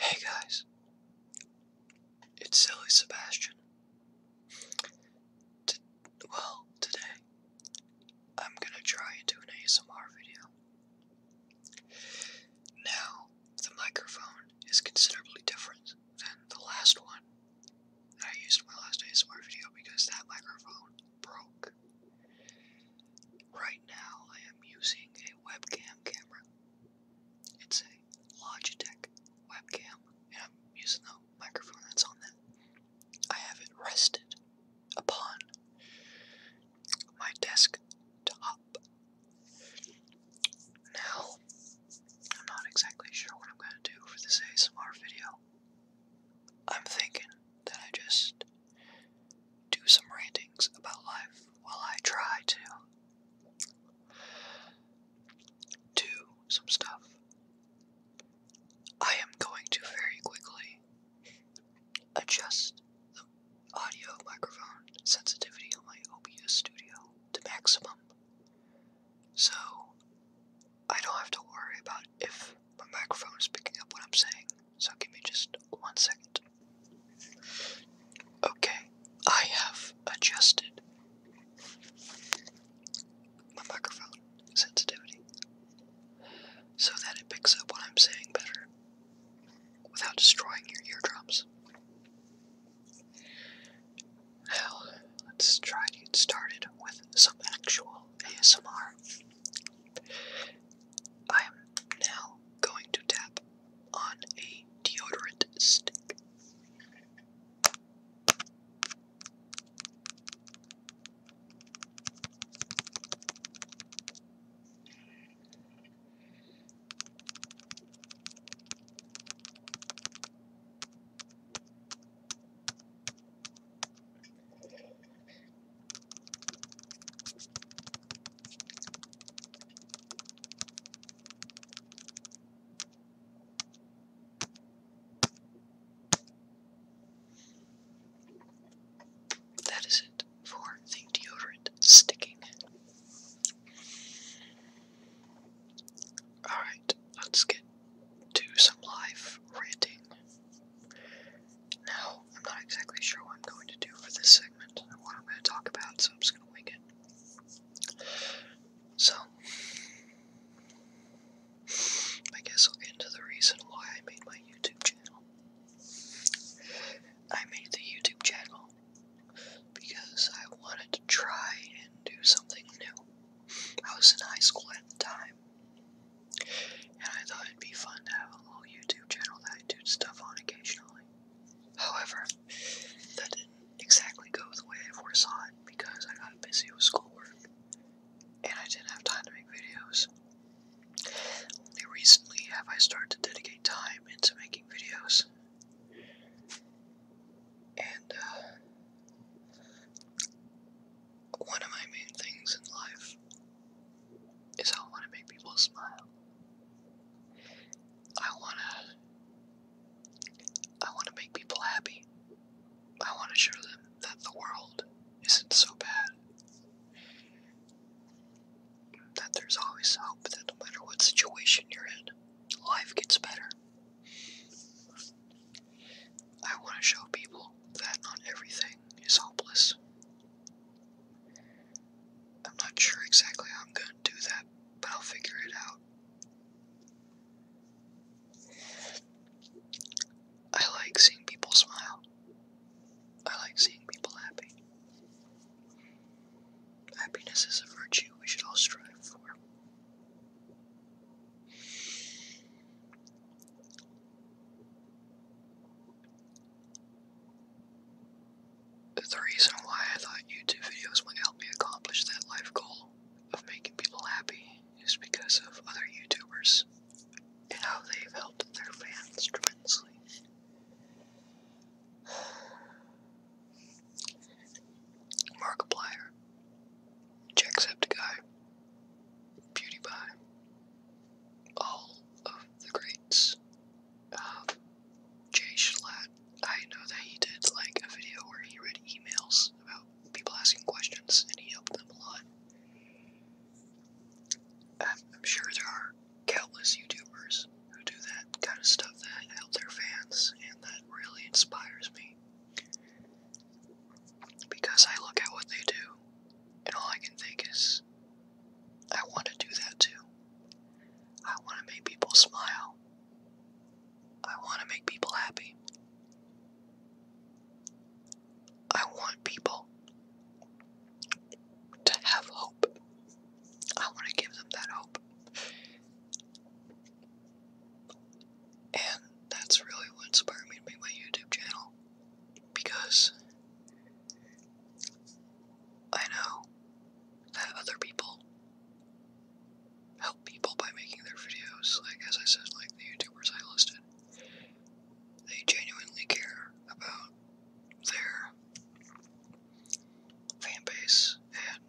Hey guys, it's Silly Sebastian. Today I'm gonna try and do an ASMR video. Now, the microphone is considerably different than the last one that I used in my last ASMR video because that microphone broke. Right now I am using a webcam camera. It's a Logitech webcam, and I'm using the microphone that's on that. I have it rested upon my desktop. Now, I'm not exactly sure what I'm going to do for this ASMR video. I'm thinking that I just do some rantings about life while I try to do some stuff. I am going to very quickly adjust the audio microphone sensitivity on my OBS studio to maximum, so I don't have to worry about if my microphone is picking up what I'm saying. So give me just 1 second. Okay, I have adjusted my microphone sensitivity so that it picks up what I'm saying better without destroying your eardrums. Now, let's try to get started with some actual ASMR. I am now going to tap on a deodorant stick. That is it for the deodorant sticking. Alright, let's get to some live ranting. Now, I'm not exactly sure what I'm going to do for this segment and what I'm going to talk about, so I'm just going to wing it. So, I guess I'll get into the reason why I made my YouTube channel. I made the YouTube channel because I wanted to try and do something new. I was in high school at the time, and I thought it'd be fun to have a little YouTube channel that I do stuff on occasionally. However, that didn't exactly go the way I foresaw it because I got busy with schoolwork, and I didn't have time to make videos. Only recently have I started to dedicate time into making videos. And, one of my main things in life is I want to make people smile. I want to make people happy. I want to show them that the world isn't so bad. That there's always hope, that no matter what situation you're in, life gets better. I want to show people that not everything is hopeless. I'm not sure exactly how I'm going to do that, but I'll figure it out. I like seeing people smile. I like seeing people happy. Happiness is a virtue we should all strive for. The reason why I thought YouTube videos might help me accomplish that life goal of making people happy is because of other YouTubers and how they've helped their fans tremendously. Markiplier, Jacksepticeye, PewDiePie, all of the greats. Jay Schlatt, I know that he did like a video where he read emails I want to make people happy. I want people to have hope. I want to give them that hope. And that's really what inspired me to make my YouTube channel. Because I know that other people help people by making their videos. Like, as I said, like the YouTubers I listed. They genuinely care about their fan base, and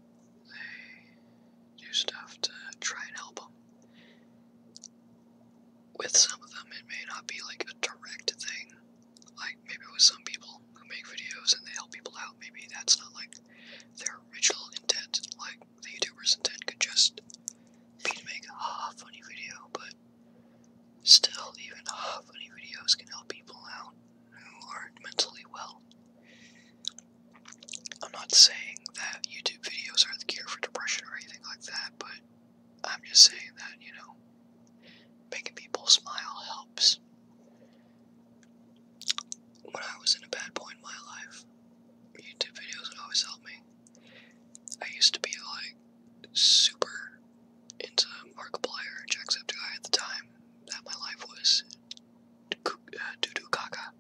they do stuff to try and help them. With some of them, it may not be like a direct thing. Like, maybe with some people who make videos and they help people out, maybe that's not like their original intent. Like, the YouTuber's intent could just be to make a funny video, but still, even funny videos can help people out who aren't mentally well. I'm not saying that YouTube videos are the cure for depression or anything like that, but I'm just saying that, you know, making people smile helps. When I was in a bad point in my life, YouTube videos would always help me. I used to be like super into Markiplier and Jacksepticeye at the time that my life was doo-doo caca.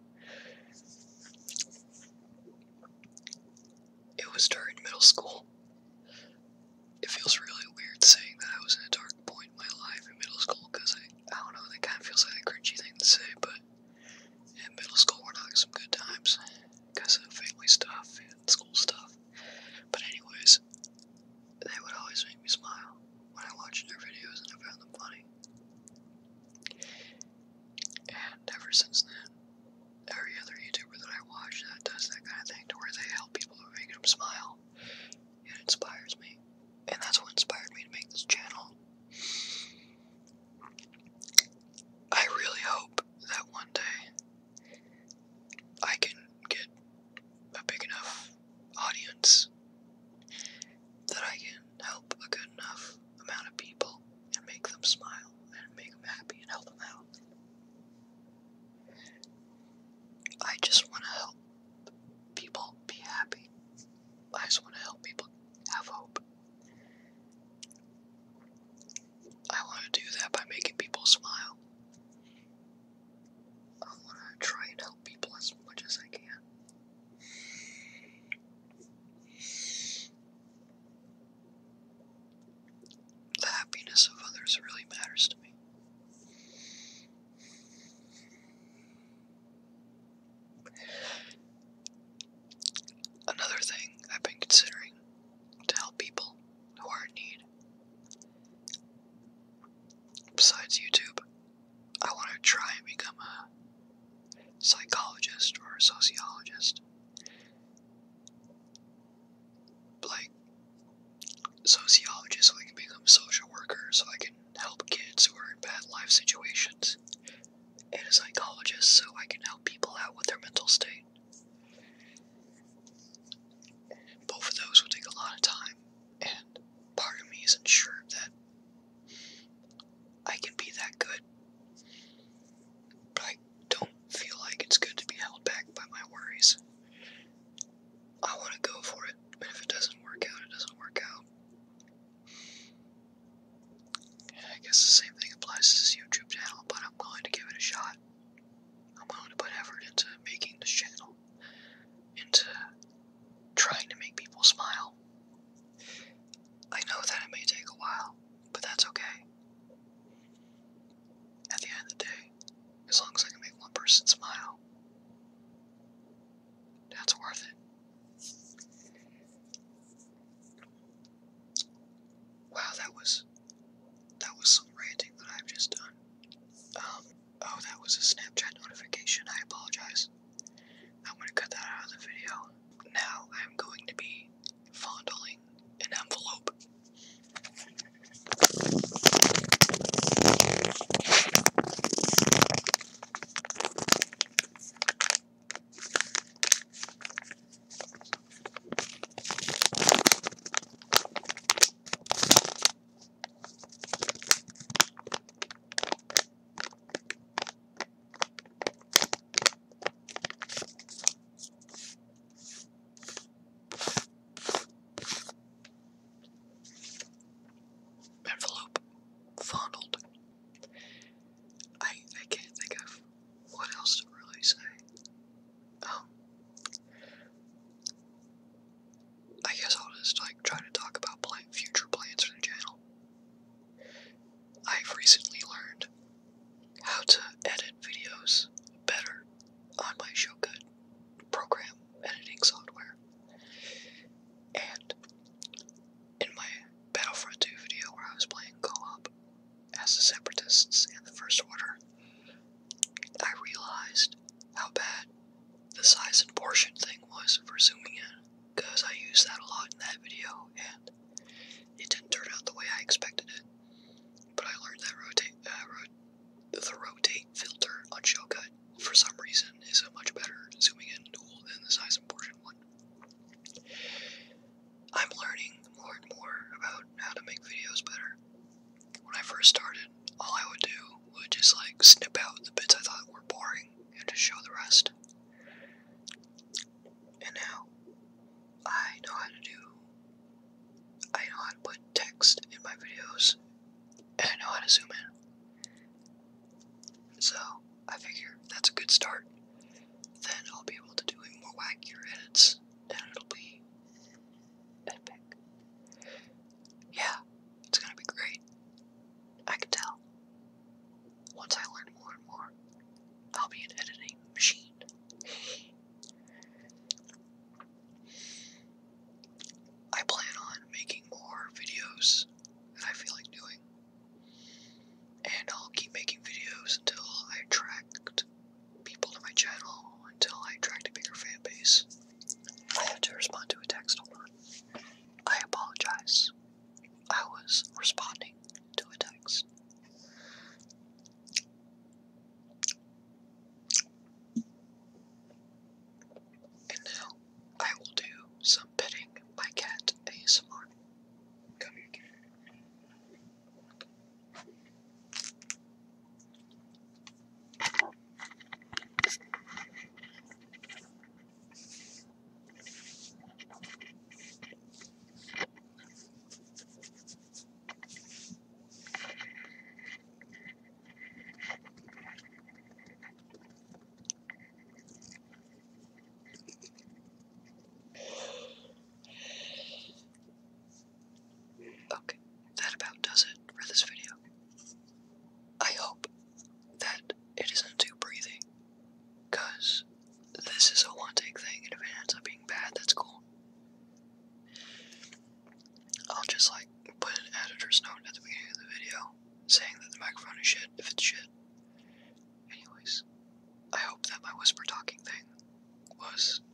It was during middle school. It feels really weird saying that I was in a dark point in my life in middle school, because I don't know, that kind of feels like a cringy thing to say, but in middle school were not some good times because of family stuff and school stuff. But anyways, they would always make me smile when I watched their videos and I found them funny. And ever since then, every other YouTuber that I watch that does that kind of thing to where they help people and make them smile, it inspires me. And that's what inspired me to make this channel. I really hope that one day I can get a big enough audience that I can help a good enough amount of people and make them smile and make them happy and help them out. I just want to help people be happy. I just want to help people have hope. I want to do that by making people smile. I want to try and help people as much as I can. The happiness of others really matters to me. Another thing I've been considering to help people who are in need, besides YouTube, I want to try and become a psychologist or a sociologist. Like, sociologist so I can become a social worker, so I can help kids who are in bad life situations. And a psychologist so I can help people out with their mental state. Both of those would take a lot of time, and part of me isn't sure that I can be that good. But I don't feel like it's good to be held back by my worries. I want to go for it, but if it doesn't work out, it doesn't work out. And I guess the same thing applies to this YouTube channel, but I'm willing to give it a shot. I'm willing to put effort into making this channel, into trying to make people smile. I know that it may take a while, but that's okay. At the end of the day, as long as I can make one person smile, that's worth it. Wow, that was some ranting that I've just done. Oh, that was a Snapchat notification. I apologize. I'm gonna cut that out of the video. Now I'm going to be fondling an envelope. my Showcut program editing software. And in my Battlefront 2 video where I was playing co-op as the Separatists and the First Order, I realized how bad the size and portion thing was for zooming in, because I used that a lot in that video, and it didn't turn out the way I expected it. But I learned that the rotate filter on Showcut, for some reason, is a much better zooming in tool than the size and portion one. I'm learning more and more about how to make videos better. When I first started, all I would do would just like snip out the bits I thought were boring and just show the rest. And now, I know how to put text in my videos, and I know how to zoom in. So, I figure that's a good start. Then I'll be able to do more wackier edits, and it'll be epic. Yeah, it's gonna be great. I can tell. Once I learn more and more, I'll be an editing machine. I plan on making more videos that I feel like doing. And I'll keep making videos until I attract people to my channel, until I attract a bigger fan base. I have to respond to a text, hold on. I apologize. I was responding to a text. And now, I will do some petting my cat ASMR. Come here, cat. Okay, that about does it for this video. I hope that it isn't too breathy, because this is a one-take thing, and if it ends up being bad, that's cool. I'll just like put an editor's note at the beginning of the video saying that the microphone is shit if it's shit. Anyways, I hope that my whisper talking thing was